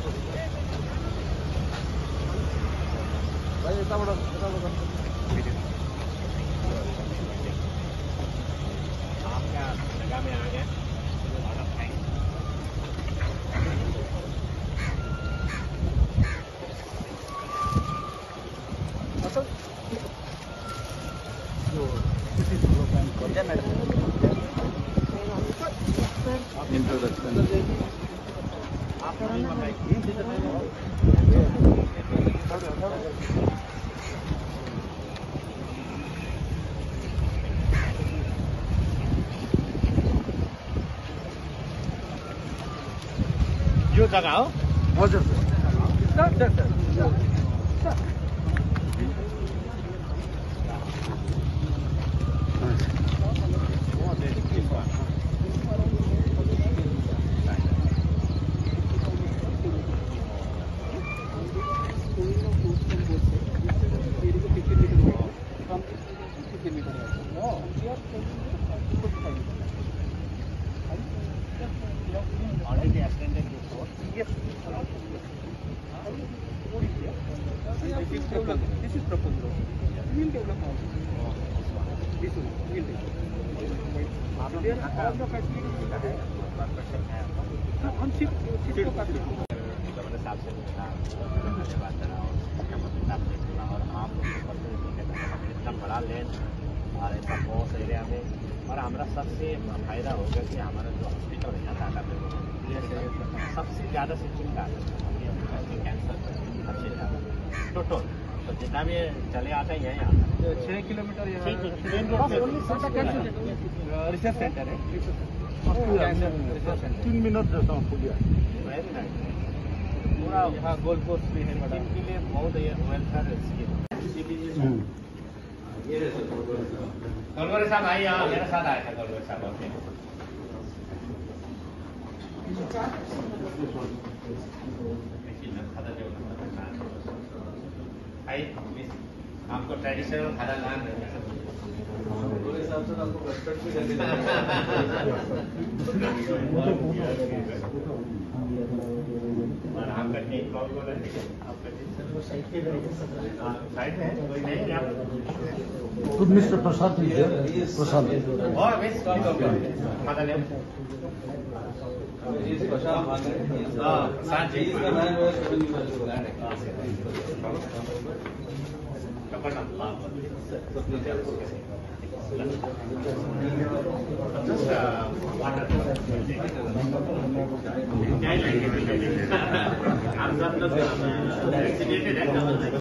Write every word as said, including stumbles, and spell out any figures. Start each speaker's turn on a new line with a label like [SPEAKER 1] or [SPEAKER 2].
[SPEAKER 1] भाई इतना बड़ा इतना बड़ा
[SPEAKER 2] आप क्या जगह में आ गए
[SPEAKER 1] असल जो किसी इंट्रोडक्शन
[SPEAKER 2] यो जगह हो
[SPEAKER 1] हजुर sir sir sir
[SPEAKER 2] already attended before.
[SPEAKER 1] Yes. This is proposed road. We will develop also. This one, we will develop. There are all the facilities there. On shift, shift facility.
[SPEAKER 2] Governor साहब से मिलना, मुझे बात करा और साहब से मिलना और आप इतना बड़ा लैंड और ऐसा बहुत एरिया में और हमारा सबसे फायदा होगा कि हमारा जो हॉस्पिटल है यहाँ टाटा में सबसे ज़्यादा सिस्टम का कैंसर सबसे ज़्यादा टोटल तो जितना भी चले आता है यहाँ
[SPEAKER 1] छः kilometre
[SPEAKER 2] main road
[SPEAKER 1] research centre है
[SPEAKER 2] तीन मिनट जैसा पुलिया वेरी नाइस पूरा
[SPEAKER 1] यहाँ गोल कोर्स भी है बड़ा
[SPEAKER 2] इनके लिए बहुत वेलफेयर स्कीम गौरव साहब आइए यहाँ मेरे साथ आया था गौरव साहब आपके आइए आपको ट्रेडिशनल खाना नान और आपका टीम कौन कौन है आपका टीम साइड में है कोई नहीं आप
[SPEAKER 3] Could Mister Prasad be there? Prasad.
[SPEAKER 2] और मिस कौन कौन खाना ले हाँ साथ जी I'm not